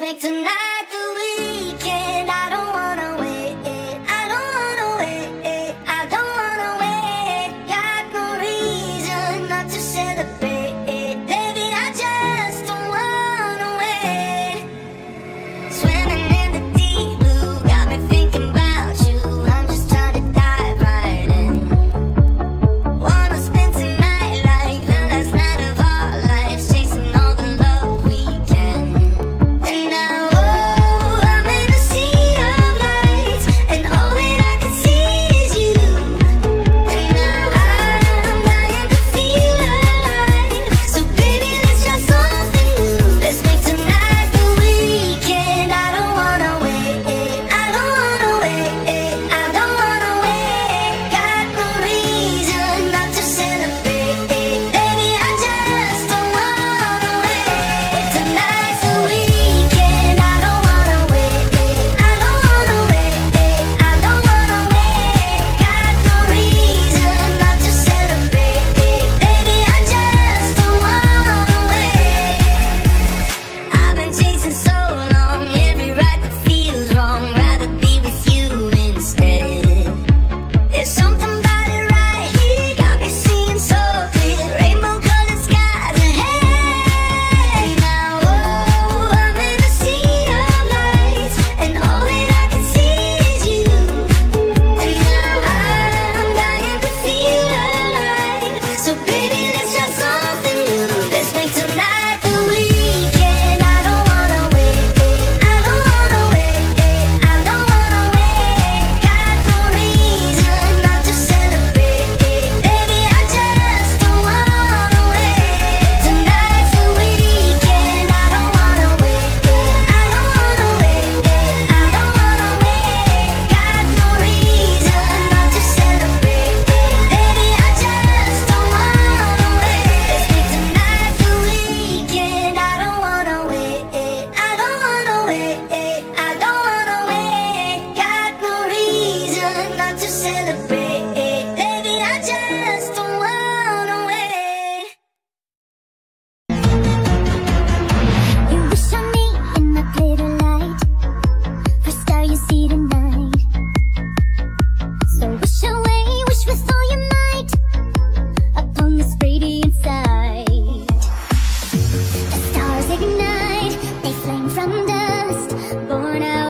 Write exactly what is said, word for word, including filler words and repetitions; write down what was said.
make tonight the weekend. I don't wanna wait, I don't wanna wait, I don't wanna wait. Got no reason not to celebrate, baby, I just don't wanna wait. Swimming in the deep blue, got me thinking about you. I'm just trying to dive right in. Wanna spend tonight like the last night of our lives, chasing all the love we can. And now, oh, I'm in a sea of lights, and all that I can see is you. And now I'm dying to feel alive, so baby, let's try something new. Let's make tonight the weekend. I don't wanna wait, I don't wanna wait, I don't wanna wait. Got no reason not to celebrate, baby, I just don't wanna wait. Tonight's the weekend. I don't wanna wait, I don't wanna wait, I don't wanna wait. Got no reason not to celebrate, baby, I just don't wanna wait. I've been chasing so long, every ride that feels wrong. Rather be with you instead. There's something about it right here, got me seeing so clear. Rainbow colored skies ahead. Now, oh, I'm in a sea of lights, and all that I can see is you. And now I'm dying to feel alive, so baby, let's try something new. Let's make tonight the weekend. I don't wanna wait, I don't wanna wait, I don't wanna wait. Got no reason not to celebrate, baby, I just don't wanna wait. Tonight's the weekend. I don't wanna wait, I don't wanna wait, I don't wanna wait. Got no reason not to celebrate, baby, I just don't wanna wait. Let's make tonight the weekend. I don't wanna wait, I don't wanna wait, I don't wanna wait. Got no reason not to celebrate.